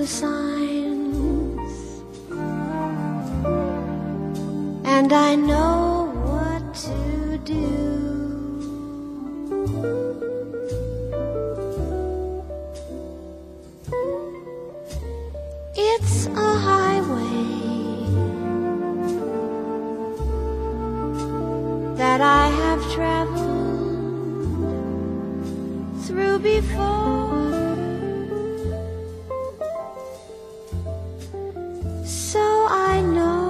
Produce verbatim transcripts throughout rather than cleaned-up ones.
the signs, and I know what to do. It's a highway that I have traveled through before, so I know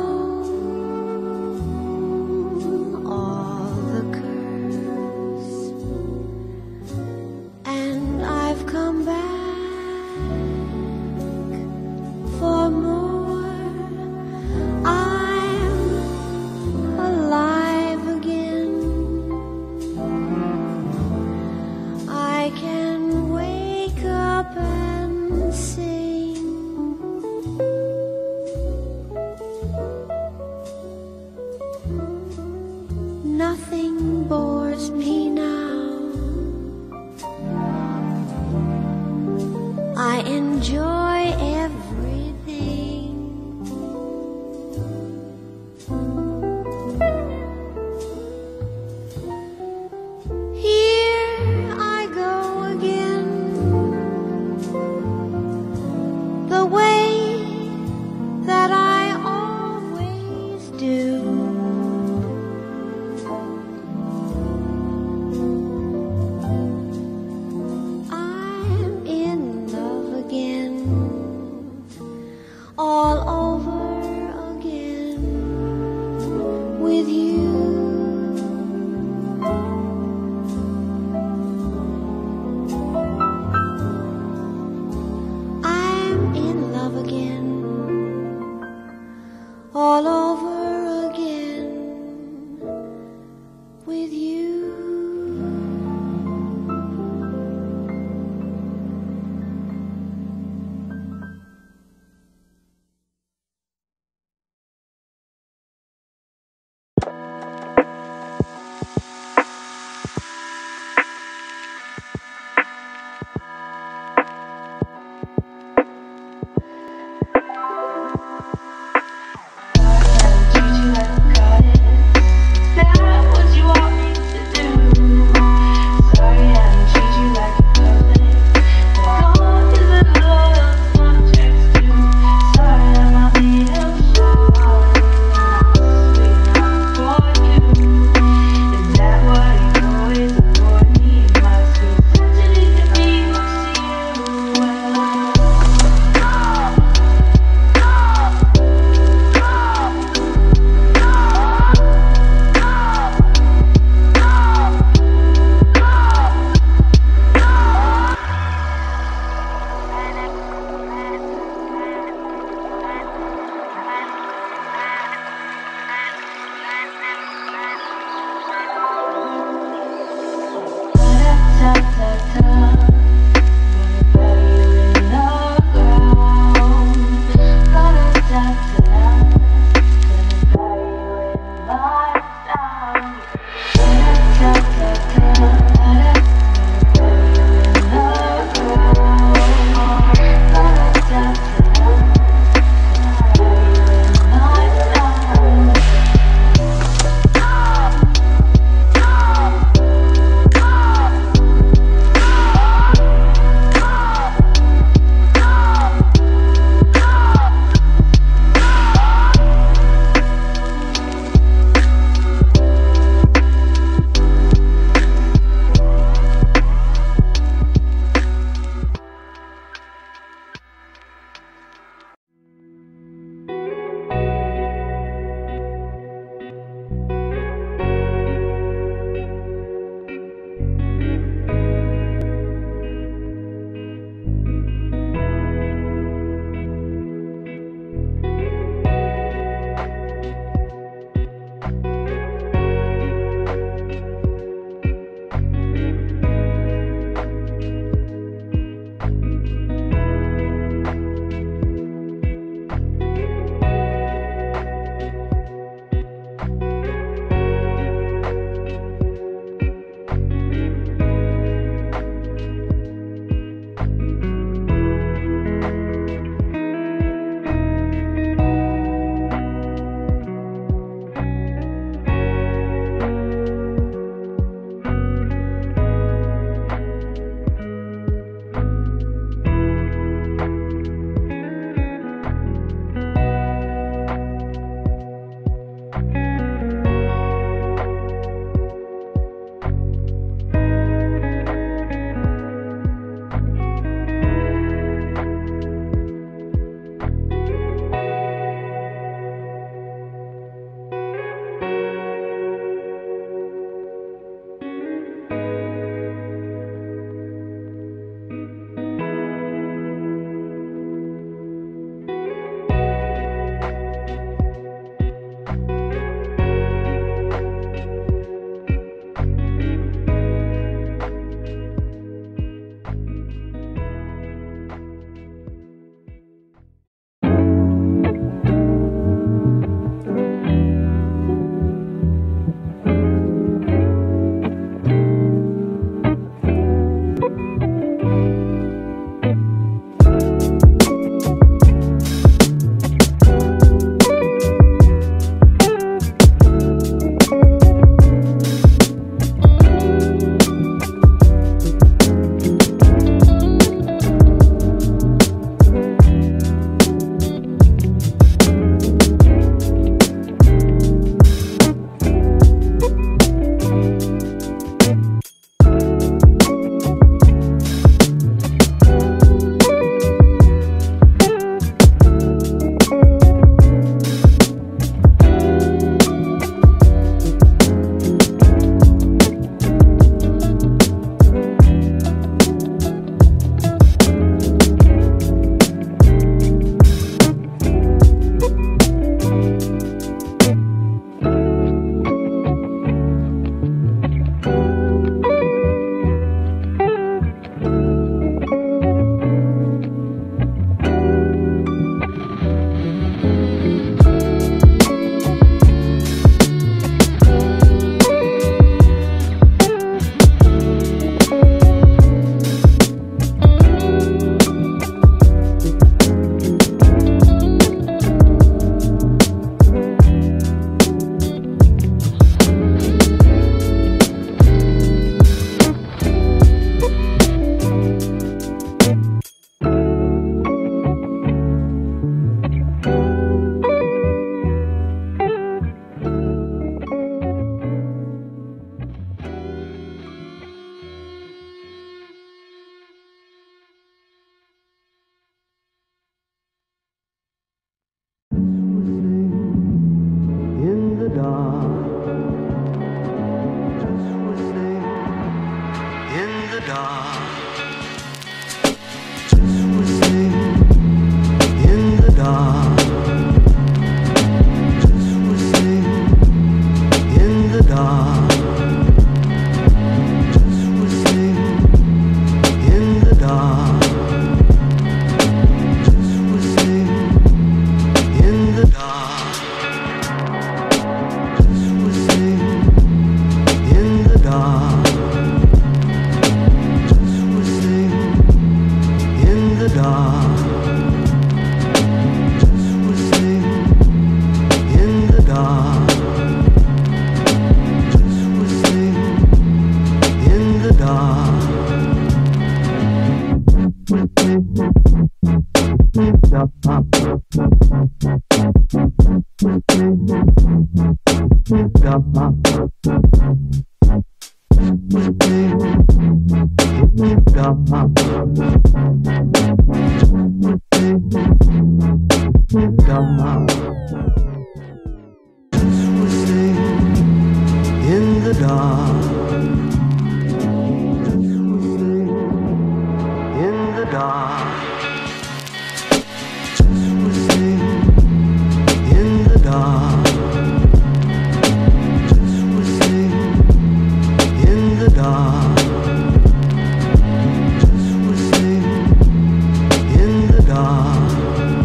all the curves, and I've come back for more. I'm alive again. I can wake up and sing. Nothing bores me now. I enjoy everything. Here I go again, the way that I always do. I'm in love again, all over again with you. I'm in love again, all over again with you. In the dark, just whistling in the dark, just whistling in the dark, just whistling in the dark, just whistling in the dark, just whistling in the dark. In the dark, just whistling in the dark, just whistling in the dark, just whistling in the dark. In the dark, in the dark, just whistling in the dark, just whistling in the dark, just whistling in the dark,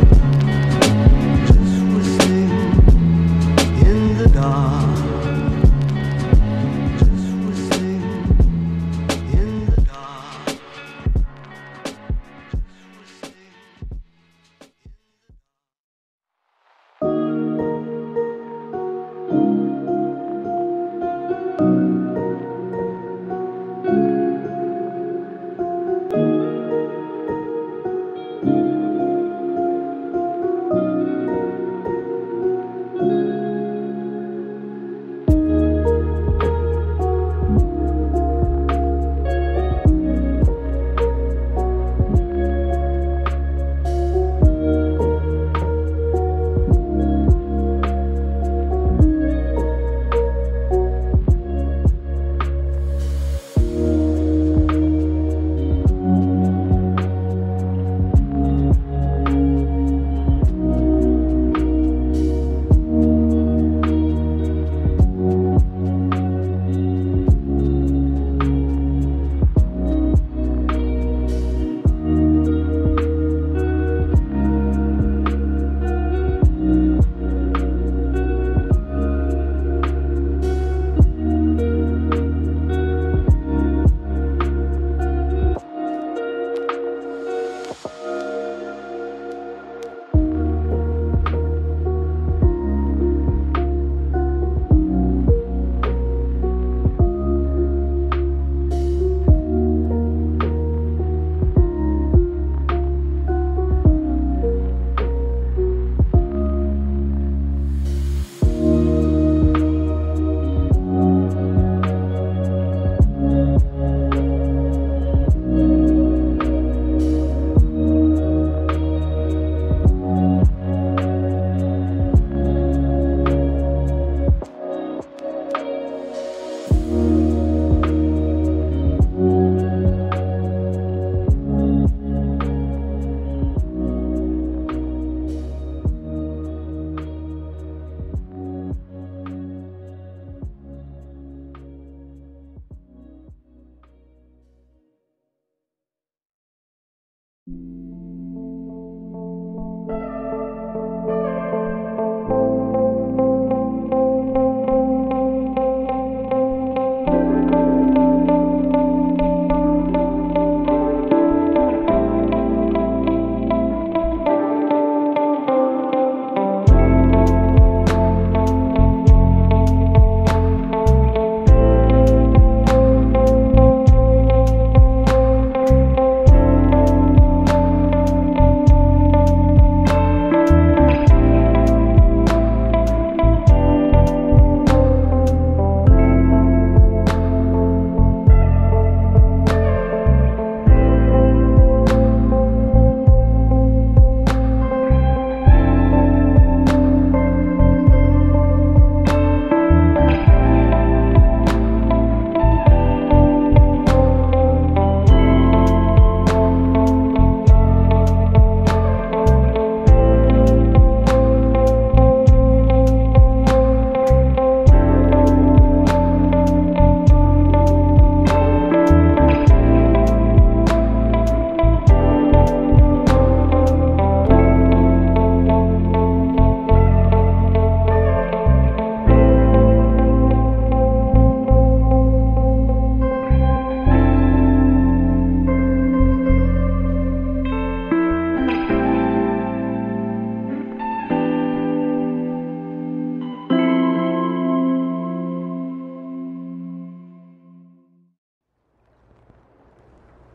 just whistling in the dark.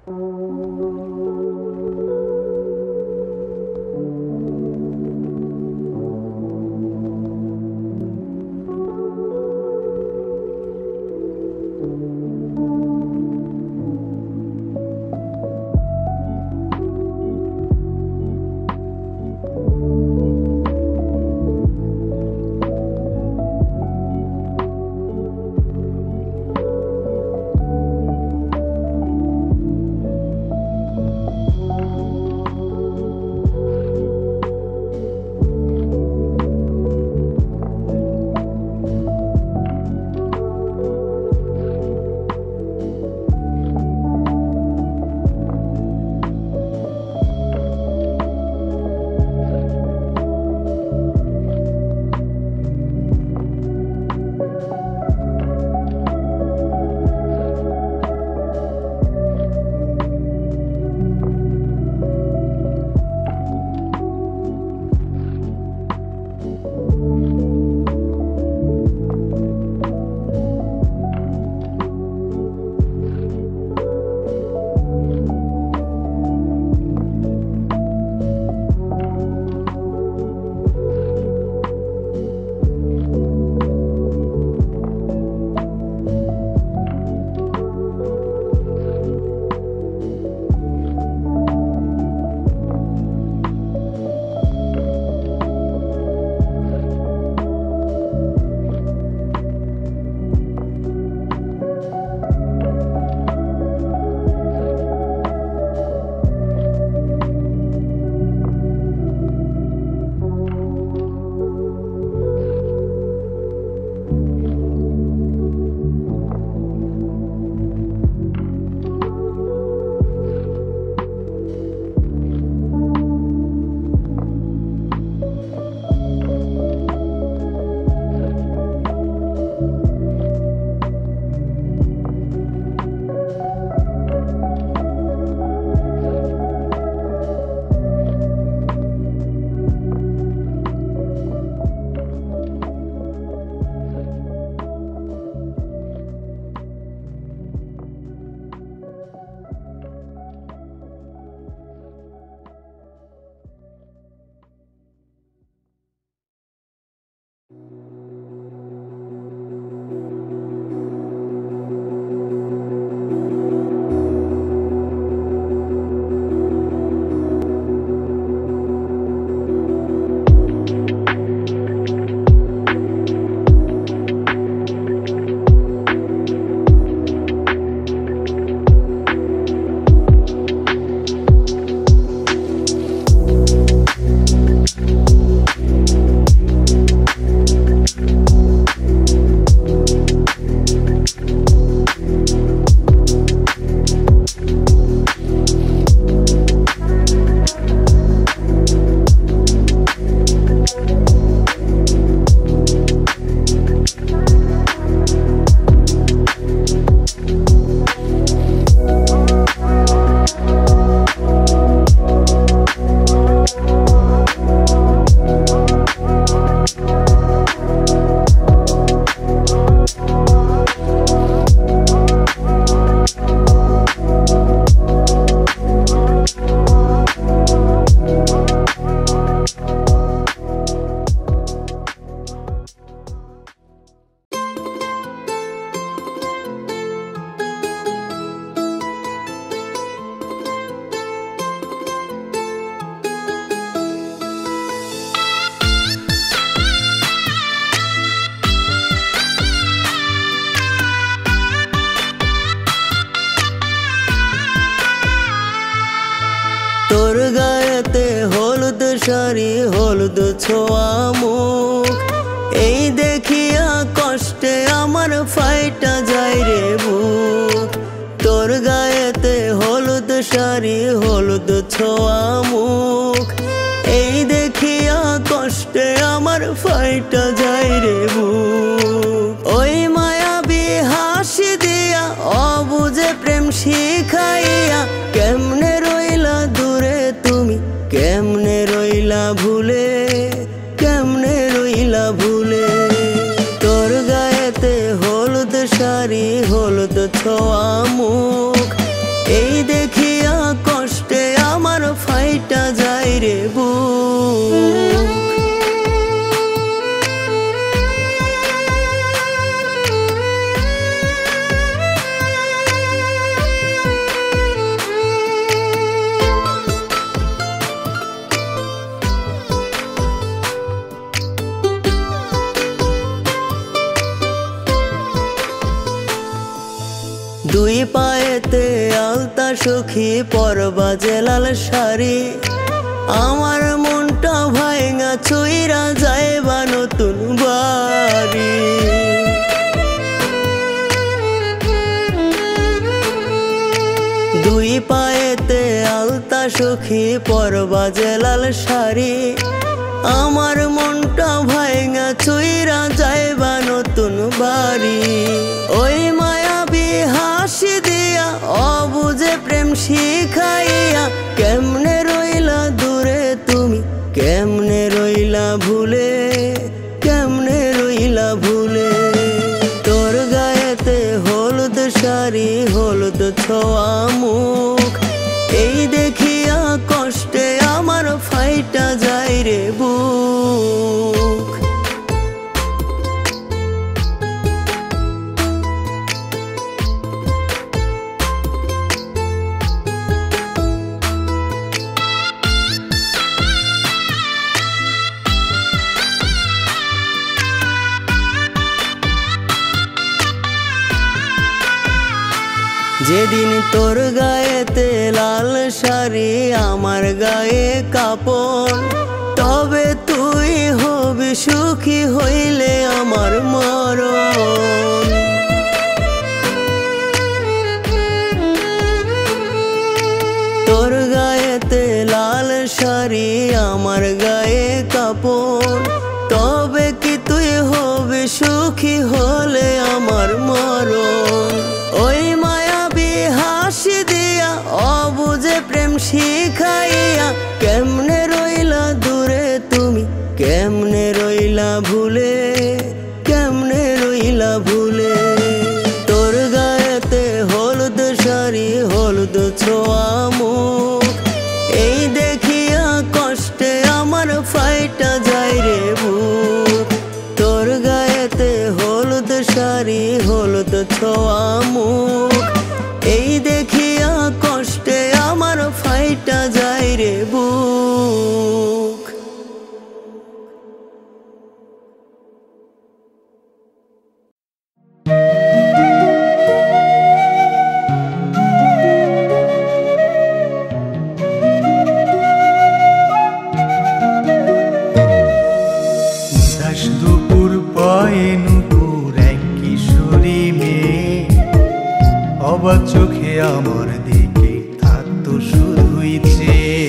তোর গায়েতে হলুদ শাড়ি হলুদ ছোঁয়া মুখ, এই দেখিয়া কষ্টে আমার ফাইটা যায় রে বুক। তোর গায়েতে হলুদ শাড়ি হলুদ ছোঁয়া মুখ, এই দেখিয়া কষ্টে আমার ফাইটা যায় রে বুক। ওই মায়াবী হাসি দিয়া অবুঝে প্রেম শিখাইয়া কেমনে রইলা দূরে তুমি, কেমনে রইলা ভুলে, কেমনে রইলা ভুলে। তোর গায়েতে হলুদ শাড়ি হলুদ ছোঁয়া মুখ, এই দেখি বুক। দুই পায়েতে আলতা সখী পরবা যে লাল শাড়ি, আমার মনটা ভাঙা ছুঁইরা যাইবা নতুন বাড়ি। দুই পায়েতে আলতা সখী পরবা যে লাল শাড়ি, আমার মনটা ভাঙা ছুঁইরা যাইবা নতুন বাড়ি। ওই মায়াবী হাসি দিয়া অবুঝে প্রেম শিখাইয়া কেমনে রইলা দূরে তুমি, কেমনে রইলা ভুলে, কেমনে রইলা ভুলে। তোর গায়েতে হলুদ শাড়ি হলুদ ছোঁয়া মুখ, এই দেখিয়া কষ্টে আমার ফাইটা যায় রে বুক। যেদিন তোর গায়েতে লাল শাড়ি আমার গায়ে কাপড়, তবে তুই হবি সুখী হইলে আমার মরণ। তোর গায়েতে লাল শাড়ি আমার গায়ে কাপড়, তবে কি তুই হবি সুখী হলে আমার মরণ। ওই মায়াবী হাসি দিয়া অবুঝে প্রেম শিখাইয়া কেমনে রইলা দূরে তুমি, কেমনে রইলা ভুলে, কেমনে রইলা ভুলে। তোর গায়েতে হলুদ শাড়ি হলুদ ছোঁয়া মুখ, এই দেখিয়া কষ্টে আমার ফাইটা যায় রে বুক। তোর গায়েতে হলুদ শাড়ি হলুদ ছোঁয়া মুখ, এই দেখিয়া কষ্টে আমার ফাইটা যায় রে বুক। দুপুর পায়ে নুপুর এক কিশোরী মেয়ে, অবাক চোখে আমার দিকে থাকতো শুধুই চেয়ে।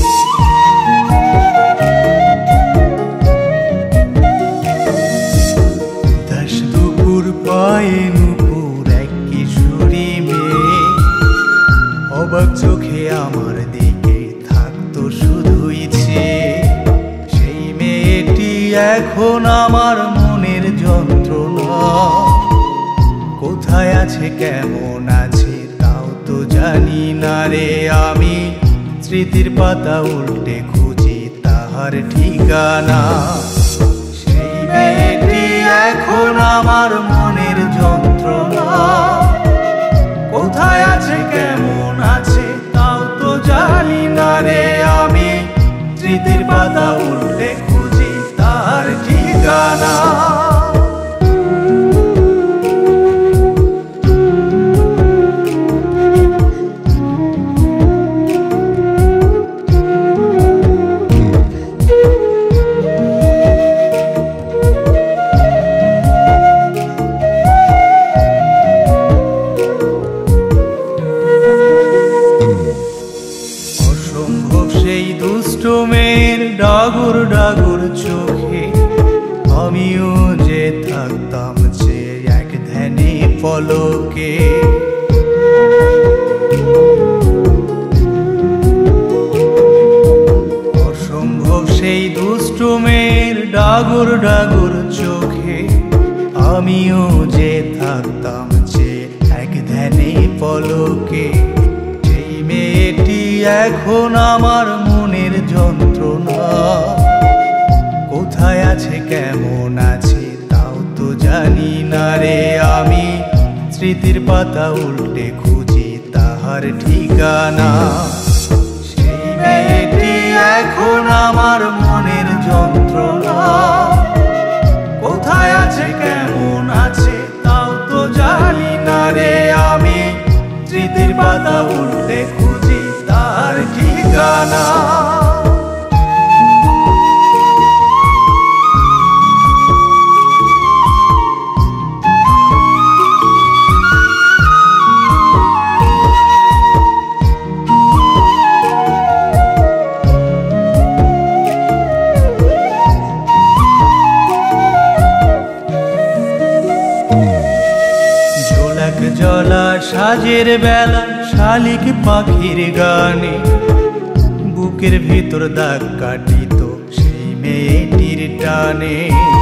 দাস দুপুর পায়ে নুপুর এক কিশোরী মেয়ে, অবাক চোখে আমার দিকে থাকতো শুধুই চেয়ে। সেই মেয়েটি এখন আমার মনের যন্ত্রণা, কোথায় আছে কেমন আছে তাও তো জানি না রে আমি। স্মৃতির পাতা উল্টে খুঁজি তাহার ঠিকানা। সেই মেয়েটি এখন আমার মনের যন্ত্রণা, কোথায় আছে কেমন আছে তাও তো জানি না রে আমি। স্মৃতির পাতা উল্টে খুঁজি তাহার ঠিকানা। ডাগুর ডাগুর চোখে আমিও যে থাকতাম যে এক ধ্যানে পলকে। অসম্ভব সেই দুষ্ট মেয়ের ডাগুর ডাগুর চোখে আমিও যে থাকতাম যে এক ধ্যানে পলকে। সেই মেয়েটি এখন আমার মনের যন্ত্রণা। কোথায় আছে কেমন আছে তাও তো জানি না রে আমি, স্মৃতির পাতা উল্টে খুঁজি তাহার ঠিকানা। সেই মেয়েটি এখন আমার মনের যন্ত্রণা। কোথায় আছে কেমন আছে তাও তো জানি না রে আমি, স্মৃতির পাতা উল্টে খুঁজি তার ঠিকানা। জলা সাজের বেলা শালিক পাখির গানে, বুকের ভিতর দাগ কাটিত সেই মেয়েটির টানে।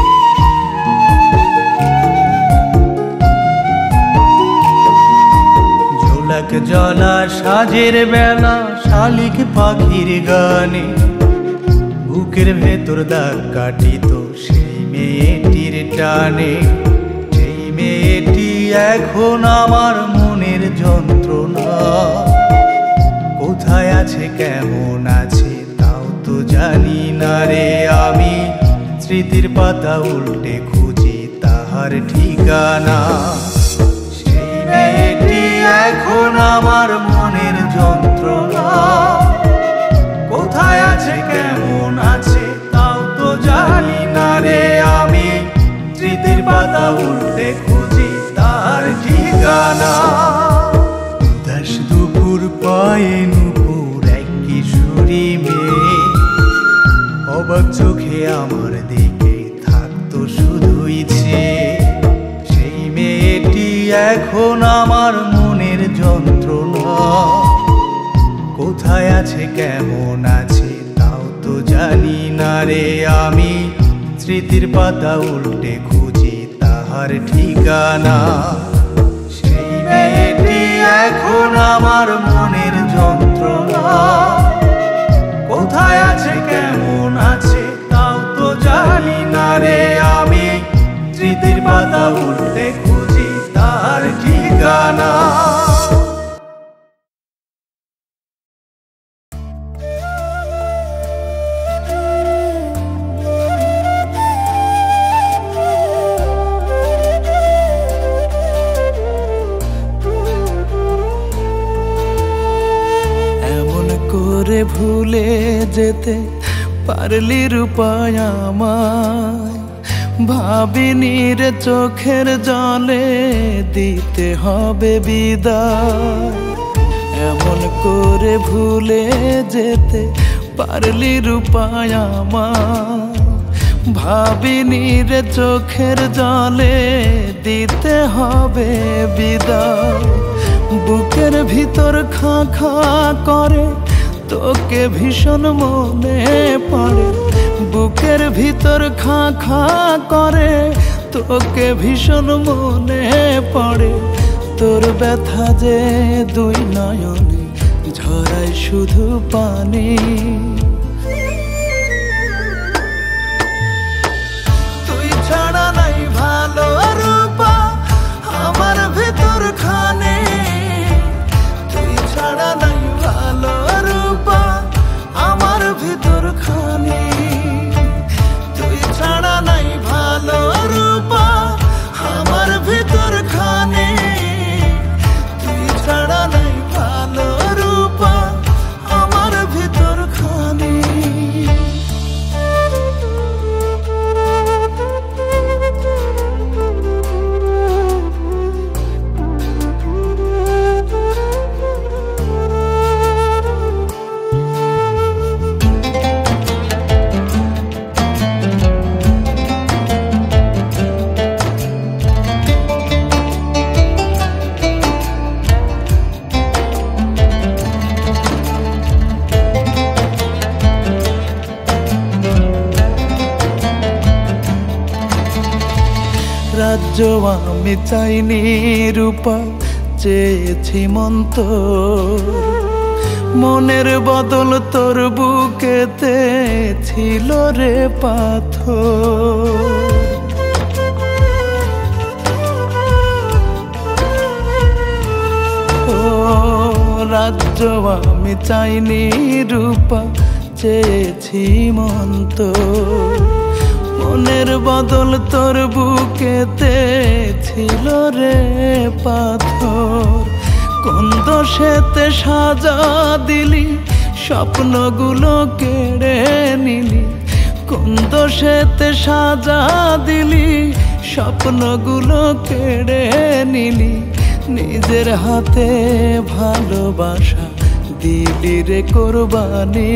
ঝোলাক জলা সাজের বেলা শালিক পাখির গানে, বুকের ভেতর দাগ কাটিত সেই মেয়েটির টানে। মেয়েটি এখন আমার মনের যন্ত্রণা। কোথায় আছে কেমন আছে তাও তো জানি না রে আমি, স্মৃতির পাতা উল্টে খুঁজি তাহার ঠিকানা। সেই মেয়েটি এখন আমার মনের যন্ত্রণা। কোথায় আছে কেমন আছে তাও তো জানি না রে আমি, স্মৃতির পাতা উল্টে খুঁজি তার ঠিকানা। উদাস দুপুর পায়ে নুপুর এক কিশোরী মেয়ে, অবাক চোখে আমার দিকে থাকতো শুধুই চেয়ে। সেই মেয়েটি এখন আমার মনের যন্ত্রণা। কোথায় আছে কেমন আছে তাও তো জানি না রে আমি, স্মৃতির পাতা উল্টে খুঁজি তাহার ঠিকানা। সেই মেয়েটি এখন আমার মনের যন্ত্রণা। কোথায় আছে কেমন আছে তাও তো জানি না রে আমি, স্মৃতির পাতা উল্টে খুঁজি তাহার ঠিকানা। ভুলে যেতে পারলি রূপায় আমায়, ভাবিনি রে চোখের জলে দিতে হবে বিদায়। এমন করে ভুলে যেতে পারলি রূপায় আমায়, ভাবিনি রে চোখের জলে দিতে হবে বিদায়। বুকের ভিতর খা খা করে তোকে ভীষণ মনে পড়ে, বুকের ভিতর খা খা করে তোকে ভীষণ মনে পড়ে। তোর ব্যথা যে দুই নয়নে ঝরায় শুধু পানি, তুই ছাড়া নাই ভালো রূপা আমার ভিতর খানে, তুই ছাড়া নাই ভালো রূপা আমার ভিতর খানে, তুই ছাড়া নাই ভালো রূপা আমার ভিতর খানে, তুই ছাড়া নাই ভালো রূপা আমার ভিতর খানে। রাজ্য আমি চাইনি রূপা, চেয়েছি মন্ত মনের বদল তোর বুকেতে ছিল রে পাথর। ও রাজ্য আমি চাইনি রূপা, চেয়েছি মন্ত। মনের বদল তোর বুকেতে ছিল রে পাথর। কোন দোষেতে সাজা দিলি, স্বপ্নগুলো কেড়ে নিলি। কোন দোষেতে সাজা দিলি, স্বপ্নগুলো কেড়ে নিলি। নিজের হাতে ভালোবাসা দিলি রে কোরবানি।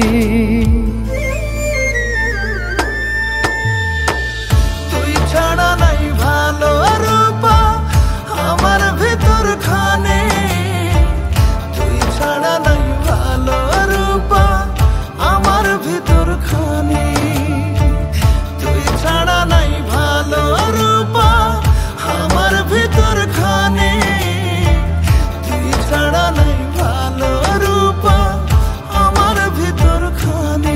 তুই ছাড়া নাই ভালো রূপা আমার ভেতর খানে। তুই ছাড়া নাই ভালো রূপা আমার ভেতর খানে। তুই ছাড়া নাই ভালো রূপা আমার ভেতর খানে। তুই ছাড়া নাই ভালো রূপা আমার ভেতর খানে।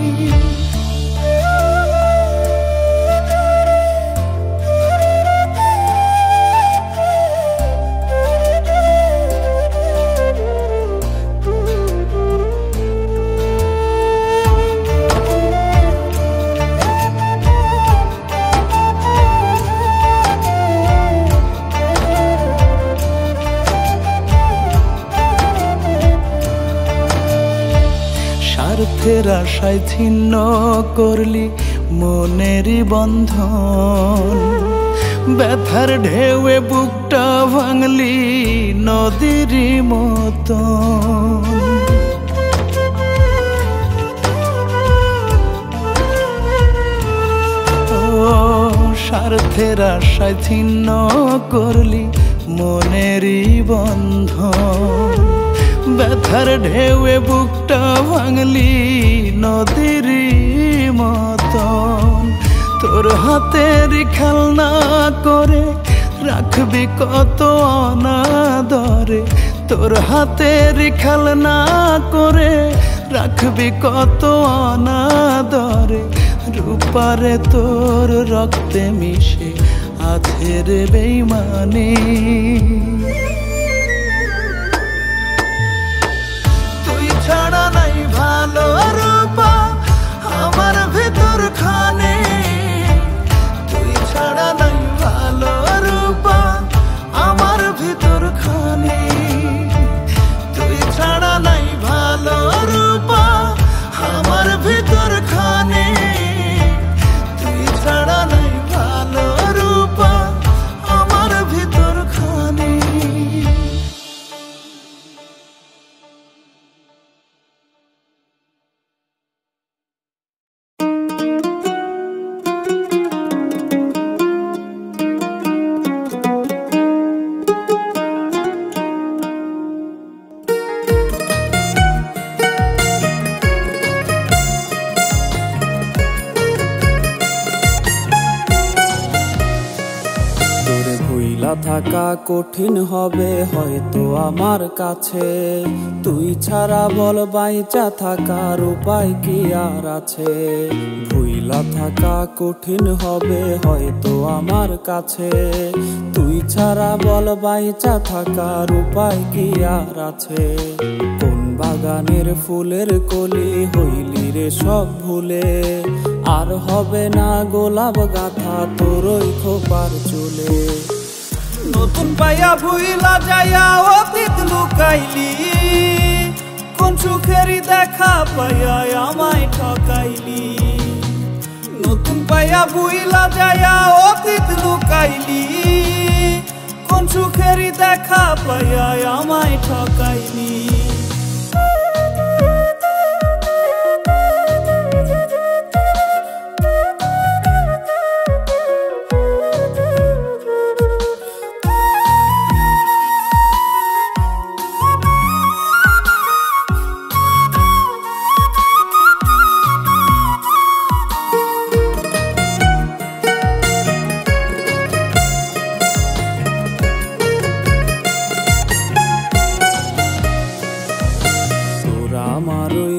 স্বার্থের আশায় ছিন্ন করলি মনেরই বন্ধন। ব্যথার ঢেউয়ে বুকটা ভাঙলি নদীরই মতন। ও স্বার্থের আশায় ছিন্ন করলি মনেরই বন্ধন। ব্যথার ঢেউয়ে বুকটা ভাঙলি নদীরই মতন। তোর হাতের খেলনা করে রাখবি কত অনাদরে। তোর হাতের খেলনা করে রাখবি কত অনাদরে। রূপারে তোর রক্তে মিশে আছে রে বেইমানি। ছাড়া নাই ভালো রূপা আমার ভেতর খানে। তুই ছাড়া নাই ভালো রূপা আমার ভেতর খানে। তুই ছাড়া নাই ভালো রূপা আমার ভেতর খানে। তুই ছাড়া নাই ভালো রূপা আমার ভেতর খানে। থাকা কঠিন হবে হয়তো আমার কাছে। তুই ছাড়া বল বাইচা থাকার উপায় কি আর আছে। ভুইলা থাকা কঠিন হবে হয়তো আমার কাছে। তুই ছাড়া বল বাইচা থাকার উপায় কি আর আছে। কোন বাগানের ফুলের কলি হইলি রে সব ভুলে। আর হবে না গোলাপ গাথা তোর ওই খোপার চুলে। নতুন পাইয়া ভুইলা যাইয়া অতীত লুকাইলি। কোন সুখেরই দেখা পাইয়া আমায় ঠকাইলি। নতুন পাইয়া ভুইলা যাইয়া অতীত লুকাইলি। কোন সুখেরই দেখা পাইয়া আমায় ঠকাইলি।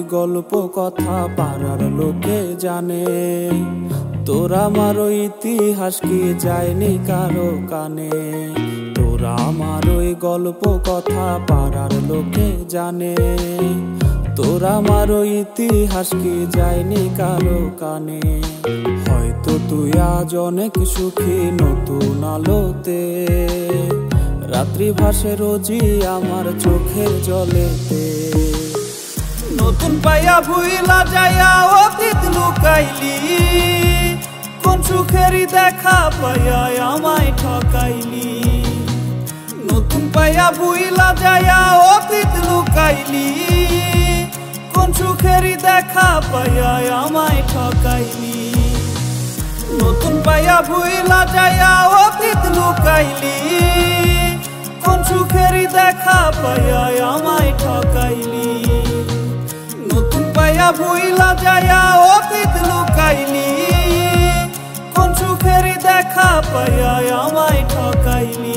গল্প কথা পাড়ার লোকে জানে, তোর আমার ওই ইতিহাস কি যায়নি কারো কানে। তোর আমার ওই গল্প কথা পাড়ার লোকে জানে, তোর আমার ওই ইতিহাস কি যায়নি কারো কানে। হয়তো তুই আজ অনেক সুখী নতুন আলোতে, রাত্রি ভাসে রোজই আমার চোখের জলেতে। নতুন পাইয়া ভুইলা যাইয়া অতীত লুকাইলি, কোন সুখেরই দেখা পাইয়া আমায় ঠকাইলি। নতুন পাইয়া ভুইলা যাইয়া অতীত লুকাইলি, কোন সুখেরই দেখা পাইয়া আমায় ঠকাইলি। নতুন পাইয়া ভুইলা যাইয়া অতীত লুকাইলি, কোন সুখেরই দেখা পাইয়া আমায় ঠকাইলি। নতুন পাইয়া ভুইলা যাইয়া অতীত লুকাইলি, কোন সুখেরই দেখা পাইয়া আমায় ঠকাইলি।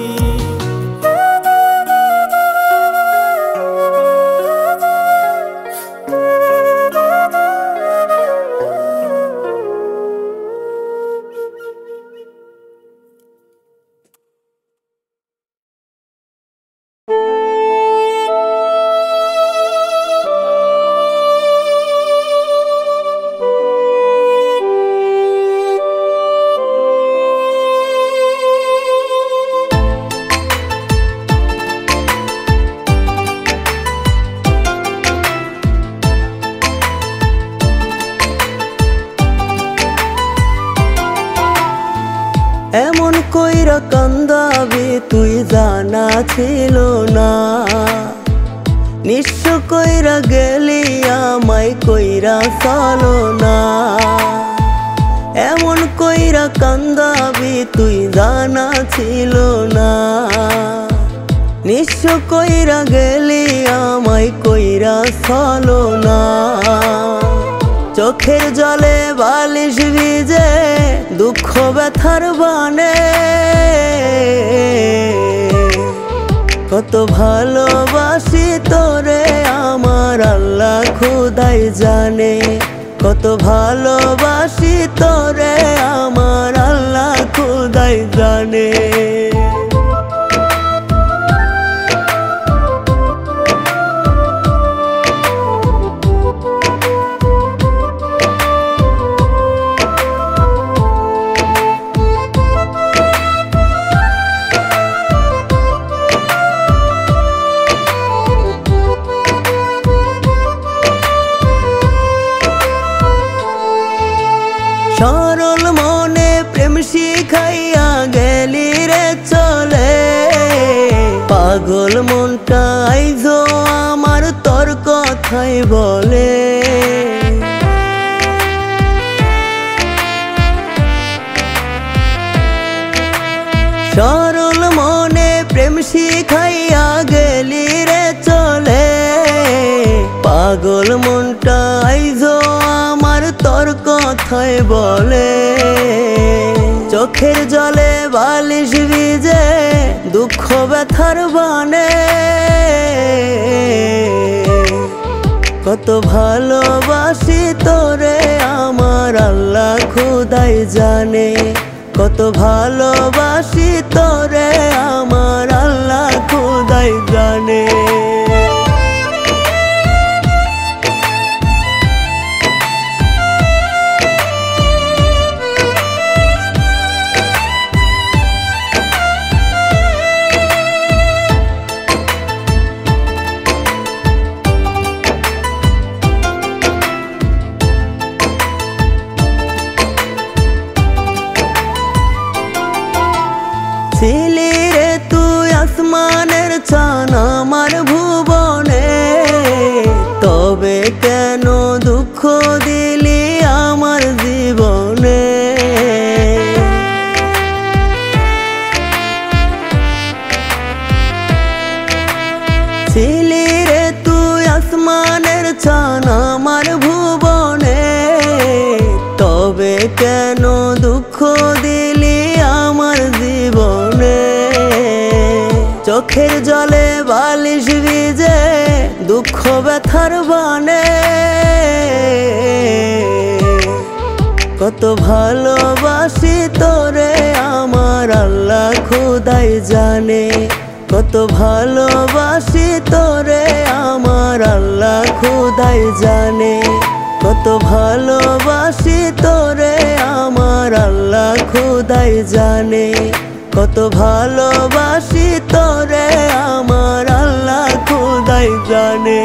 এমন কইরা কান্দাবি তুই জানা ছিল না, নিঃস্ব কইরা গেলি আমায় কইরা চলো না। এমন কইরা কান্দাবি তুই জানা ছিল না, নিঃস্ব কইরা গেলি আমায় কইরা চলো না। চোখের জলে বালিশ ভিজে দুঃখ ব্যথার বানে, কত ভালোবাসি তোরে আমার আল্লাহ খোদাই জানে। কত ভালোবাসি তোরে আমার আল্লাহ খোদাই জানে। সরল মনে প্রেম শিখাইয়া গেলি রে চলে, পাগল মনটা আইজো আমার তোর কথাই বলে। সরল মনে প্রেম শিখাইয়া গেলি রে চলে, পাগল মনটা আইজো আমার তোর কথাই বলে। চোখের জলে বালিশ ভিজে দুঃখ ব্যথার বানে, কত ভালোবাসি তোরে আমার আল্লাহ খোদাই জানে। কত ভালোবাসি তোরে আমার আল্লাহ খোদাই জানে। ছিলি রে তুই আসমানের চান আমার ভুবনে, তবে কেন দুঃখ দিলি আমার জীবনে। ছিলি রে তুই আসমানের চান আমার ভুবনে, তবে কেন দুঃখ দিলি আমার জীবনে। চোখের জলে বালিশ ভিজে দুঃখ ব্যথার বানে, কত ভালোবাসি তোরে আমার আল্লাহ খোদাই জানে, কত ভালোবাসি তোরে আমার আল্লাহ খোদাই জানে, কত ভালোবাসি তোরে আমার আল্লাহ খোদাই জানে, কত ভালোবাসি তোরে আমার আল্লাহ খোদাই জানে।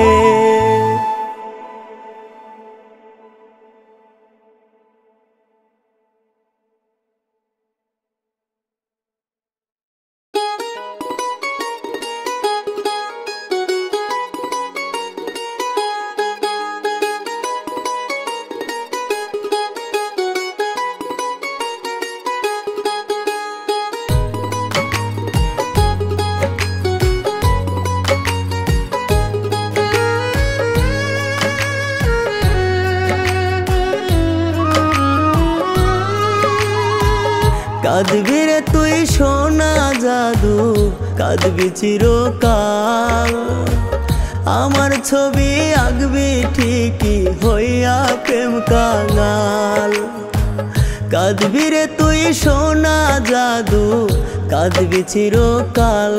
কাঁদবি রে তুই সোনা জাদু, কাঁদবি চিরকাল, আমার ছবি আঁকবি ঠিকই হইয়া প্রেম কাঙাল। কাঁদবি রে তুই সোনা জাদু, কাঁদবি চিরকাল,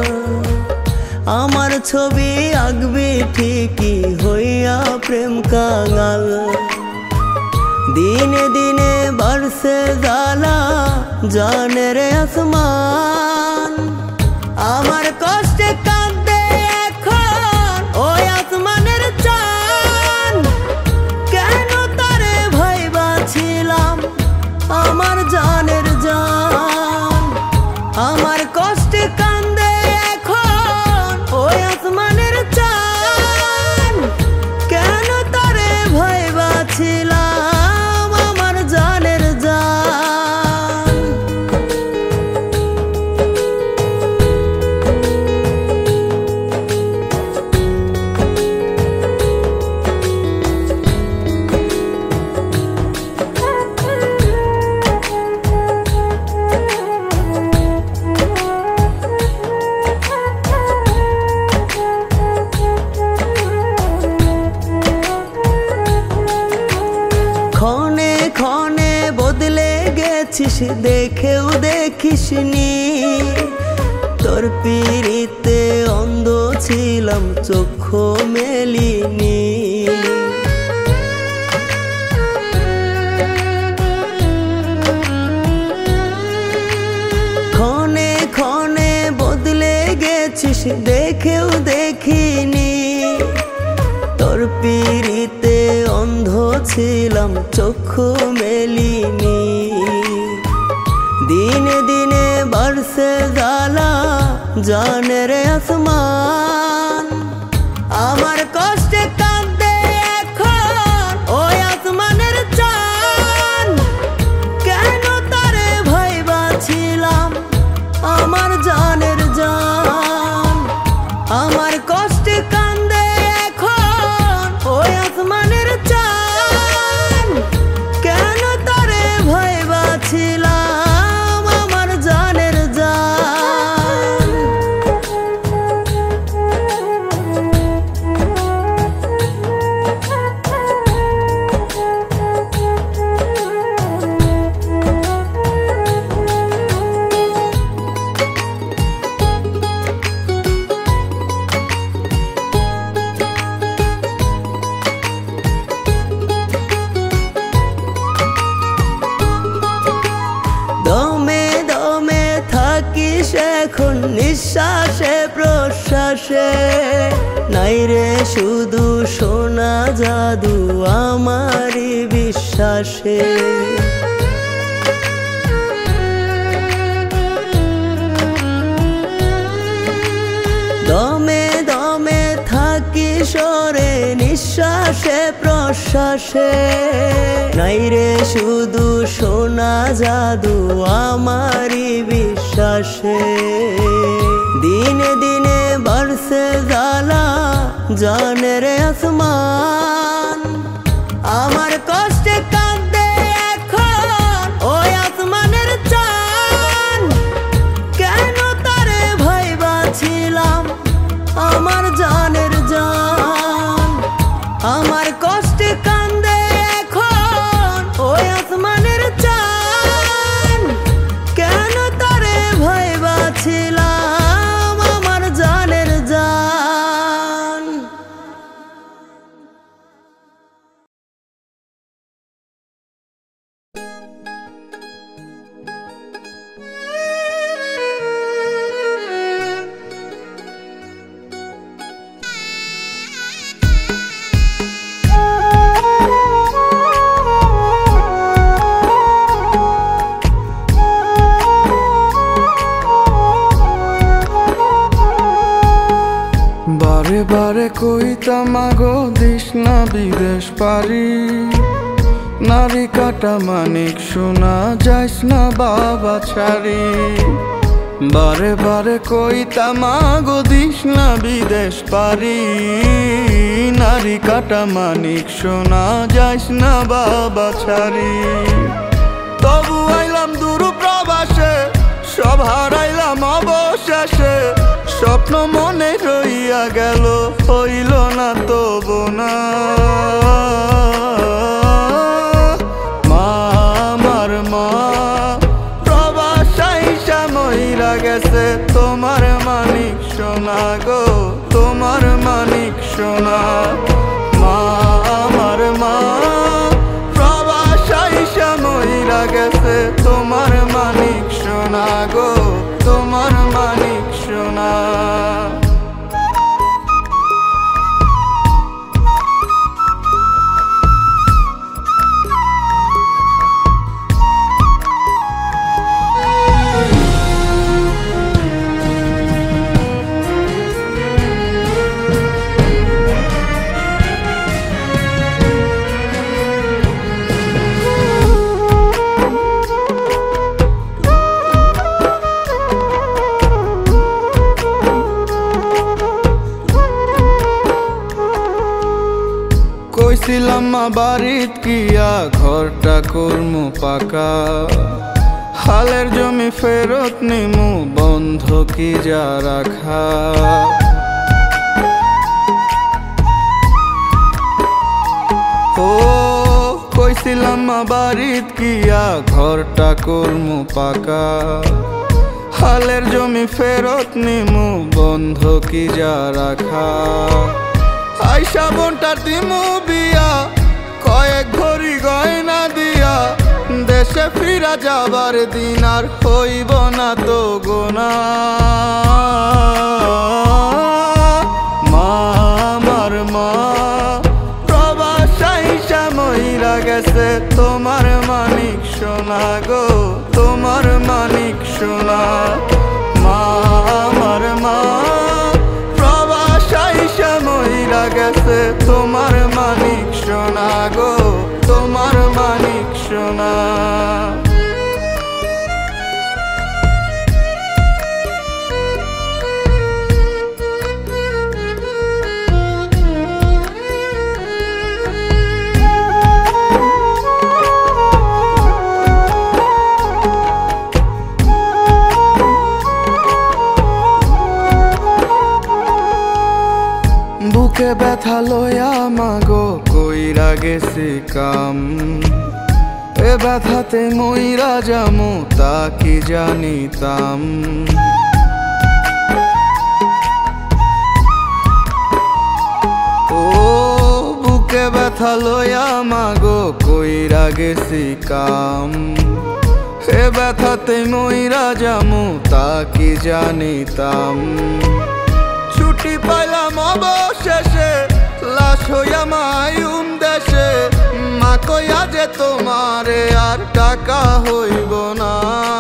আমার ছবি আঁকবি ঠিকই হইয়া প্রেম কাঙাল। দিনে দিনে বর্ষে জ্বালা জানে রে আসমান, আমার কষ্টে কাঁদে এখন ওই আসমানের চাঁদ। কেন তারে ভাইবাছিলাম আমার জানের জান, আমার কষ্টে কাঁদে এখন ওই আসমানের চাঁদ। কেন তারে ভাইবাছিলাম দেখেও দেখিসনি, তোর পিড়িতে অন্ধ ছিলাম চক্ষু মেলিনি। ক্ষণে ক্ষণে বদলে গেছিস দেখেও দেখিনি, তোর পিড়িতে অন্ধ ছিলাম চক্ষু মেলিনি। দিনে দিনে বর্ষে জ্বালা জানে রে আসমান, আমার কষ্টে কাঁদে এখন ওই আসমানের চাঁদ। কেন তারে ভাইবাছিলাম আমার জানের জান, আমার কষ্টে কাঁদে এখন ওই আসমানের চাঁদ। কেন তারে ভাইবাছিলাম এখন নিঃশ্বাসে প্রশ্বাসে, নাই রে শুধু সোনা জাদু আমারই বিশ্বাসে। দমে দমে থাকি সরে নিঃশ্বাসে প্রশ্বাসে, নাই রে শুধু সোনা জাদু আমারই বিশ্বাসে। দিনে দিনে বর্ষে জ্বালা জানে রে আসমান, আমার কষ্টে কাঁদে এখন ওই আসমানের চাঁদ। কেন তারে ভাইবাছিলাম আমার জানের জান, আমার কষ্টে কাঁদে এখন ওই আসমানের বারে কইতাম আগো দিস না বিদেশ পারি, নারী কাটা মানিক সোনা যাইস না বাবা ছাড়ি। বারে বারে কইতাম আগো দিস না বিদেশ পারি, নারী কাটা মানিক সোনা যাইস না বাবা ছাড়ি। তবু আইলাম দূর প্রবাসে, সব হারাইলাম অবশেষে, স্বপ্ন মনে রইয়া গেল হইল না তবু না। মা আমার মা প্রবাসাইসা মইরা গেছে, তোমার মানিক সোনা গো তোমার মানিক সোনা। মা আমার মা প্রবাসাইসা মইরা গেছে, তোমার মানিক সোনা গো তোমার মানিক সোনা। কইছিলাম মা বাড়িত কিয়া ঘরটা করমু পাকা, হালের জমি ফেরত নিমু বন্ধ কি যা রাখা। ও কইছিলাম মা বাড়িত কিয়া ঘরটা করমু পাকা, হালের জমি ফেরত নিমু বন্ধ কি যা রাখা। আইসা বোনটার দিমু বিয়া, কয়েক ভরি গয়না দিয়া, দেশে ফিরা যাবার দিন আর হইব না তো গোনা। মা আমার মা প্রবাসাইসা মইরা গেছে, তোমার মানিক সোনা গো তোমার মানিক সোনা। মা আমার মা প্রবাসাইসা মইরা গেছে, তোমার মানিক সোনা গো তোমার মানিক সোনা। বুকে ব্যথা লয়া মাগো কইরা গেছি কাম, এ ব্যথাতে মইরা যামু তা কি জানিতাম। ও বুকে ব্যথা লয়া মাগো কইরা গেছি কাম, এ ব্যথাতে মইরা যামু তা কি জানিতাম। ছুটি পাইলাম অবশেষে, লাশ হইয়া মায়ুম দেশে, মা কইয়া যে তোমারে আর টাকা হইব না।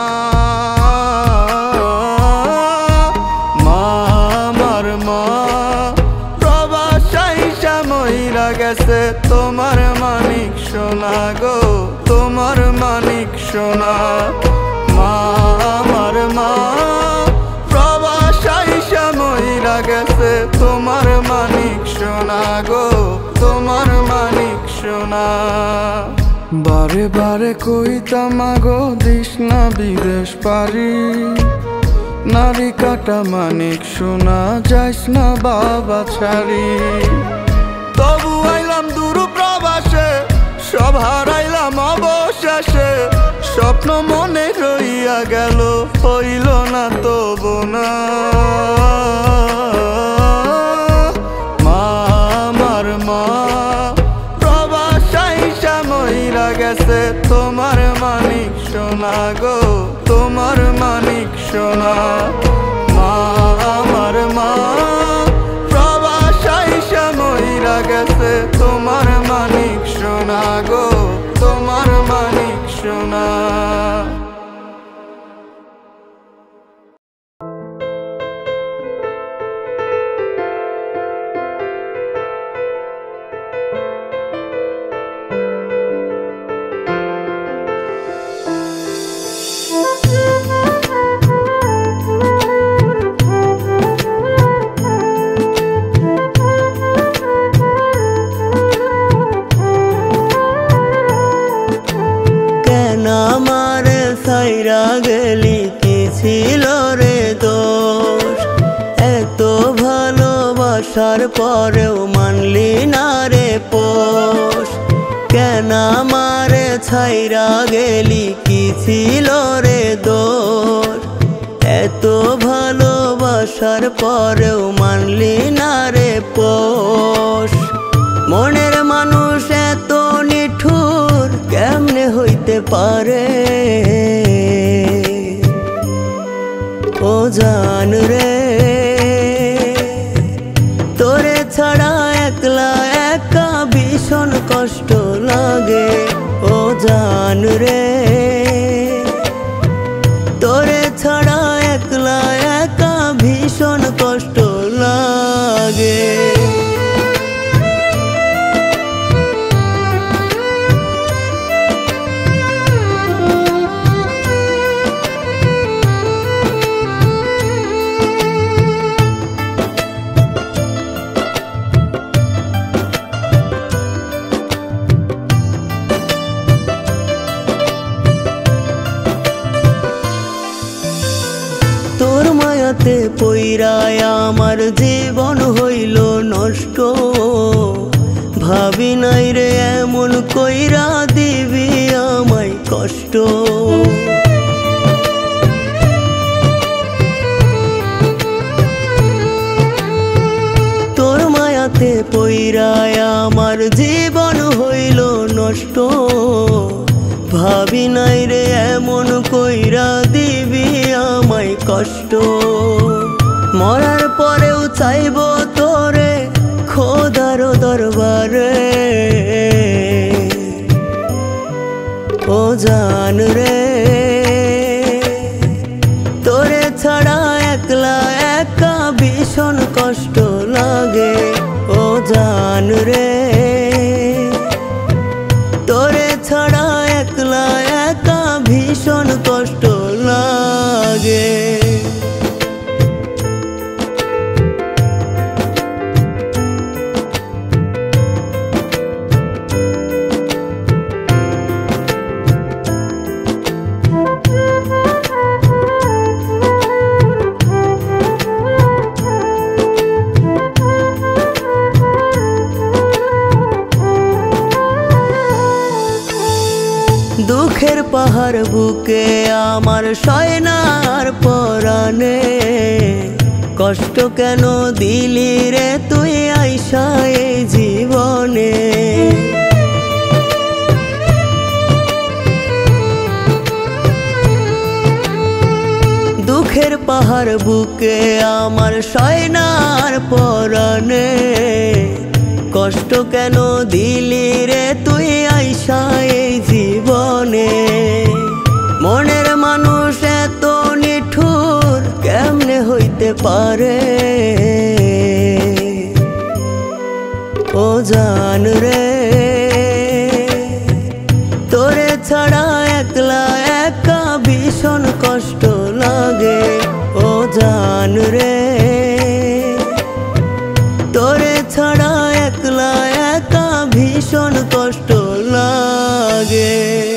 মা আমার মা প্রবাসাইসা মইরা গেছে, তোমার মানিক সোনা গো তোমার মানিক সোনা। মা আমার মা প্রবাসাইসা মইরা গেছে, তোমার মানিক সোনা গো তোমার মানিক সোনা। বারে বারে কইতাম আগো দিস না বিদেশ পারি, নারী কাটা মানিক সোনা যাইস না বাবা ছাড়ি। তবু আইলাম দূর প্রবাসে, সব হারাইলাম অবশেষে, স্বপ্ন মনে রইয়া গেল হইল না তবু না। মা আমার মা প্রবাসাইসা মইরা গেছে, তোমার মানিক সোনা গো তোমার মানিক সোনা। মা আমার মা প্রবাসাইসা মইরা গেছে, তোমার মানিক সোনা গো তোমার মানিক সোনা। হওয়ার পরেও মানলি না রে পোষ কেন আমারে ছাইরা গেলি কি ছিল রে দোষ এত ভালোবাসার পরেও মানলি না রে পোষ মনের মানুষ এত নিঠুর কেমনে হইতে পারে ও জান রে তোরে ছাড়া একলা একা ভীষণ কষ্ট লাগে ও জান রে তোরে ছাড়া একলা একা ভীষণ কষ্ট লাগে তোর মায়াতে পইরায় আমার জীবন হইল নষ্ট ভাবি নাই রে এমন কইরা দিবি আমায় কষ্ট তোর মায়াতে পইরায় আমার জীবন হইল নষ্ট ভাবি নাই রে এমন কইরা দিবি আমায় কষ্ট মরার পরেও চাইব তোরে খোদার দরবারে ও জান রে তোরে ছাড়া একলা একা ভীষণ কষ্ট লাগে ও জান রে তোরে ছাড়া একলা একা ভীষণ কষ্ট লাগে দুঃখের পাহাড় বুকে আমার সয়নার পরাণে কষ্ট কেন দিলি রে তুই আইসা এই জীবনে দুঃখের পাহাড় বুকে আমার সয়নার পরাণে কষ্ট কেন দিলি রে তুই আইসা এই জীবনে মনের মানুষ এত নিঠুর কেমনে হইতে পারে ও জান রে তোরে ছাড়া একলা একা ভীষণ কষ্ট লাগে ও জান রে তোরে ছাড়া একলা একা ভীষণ কষ্ট লাগে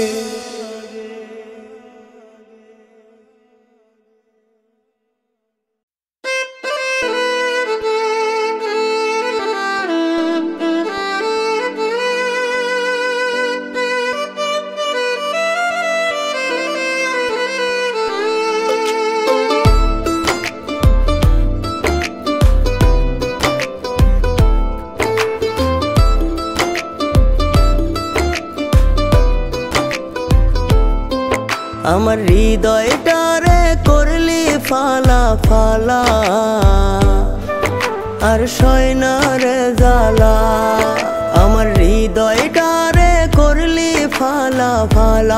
আমার হৃদয়টারে করলি ফালা ফালা আর সয়নারে জ্বালা আমার হৃদয়টারে করলি ফালা ফালা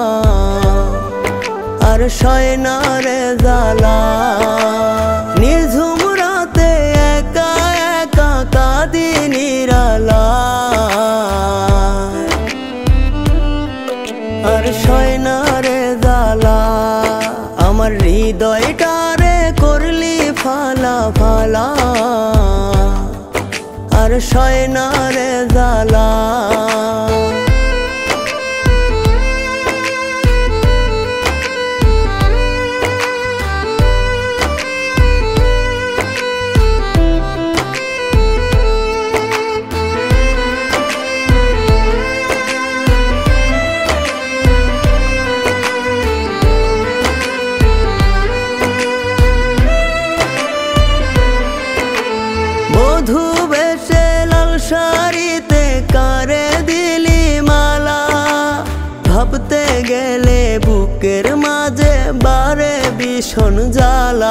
আর সয়নারে জ্বালা নিঝুম রাতে একা একা কাঁদি নিরালা আর সয়নারে জ্বালা আমার হৃদয়টারে করলি ফালা ফালা আর সয়নারে জ্বালা শাড়িতে কারে দিলি মালা ভাবতে গেলে বুকের মাঝে বারে ভীষণ জ্বালা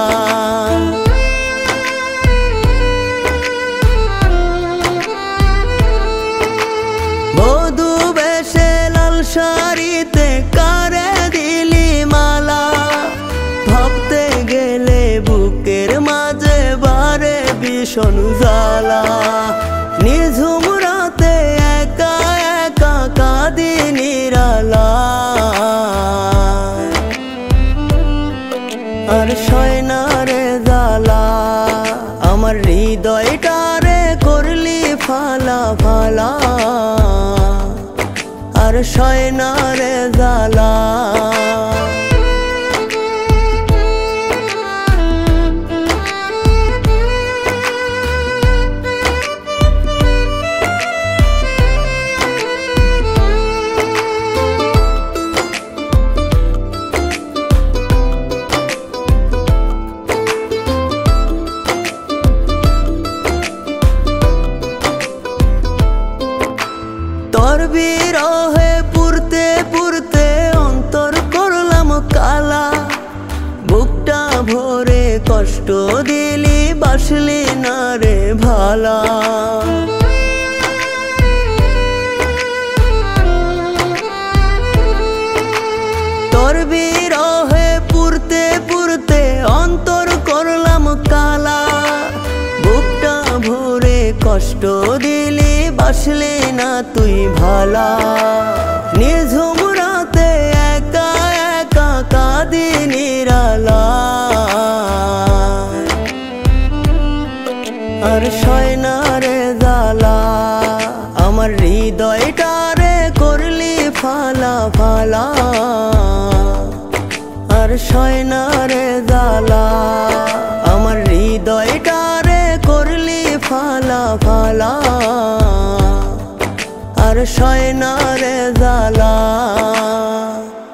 বধূ বেশে লাল শাড়িতে কারে দিলি মালা ভাবতে গেলে বুকের মাঝে বারে ভীষণ জ্বালা নিঝুম রাতে একা একা কাঁদি নিরালা আর সয় না রে জ্বালা আমার হৃদয়টারে করলি ফালা ফালা আর সয় না রে জ্বালা তোর বিরহে পুরতে পুরতে অন্তর করলাম কালা বুকটা ভরে কষ্ট দিলি বাসলি না রে ভালা তোর বিরহে পুরতে পুরতে অন্তর করলাম কালা বুকটা ভরে কষ্ট দিলি বাসলি না তুই ভালা নিঝুম রাতে একা একা কাঁদি নিরালা আর সয় না রে জ্বালা আমার হৃদয়টারে করলি ফালা ফালা আর সয় না রে জ্বালা আমার হৃদয়টারে করলি ফালা ফালা আর সয় না রে জ্বালা।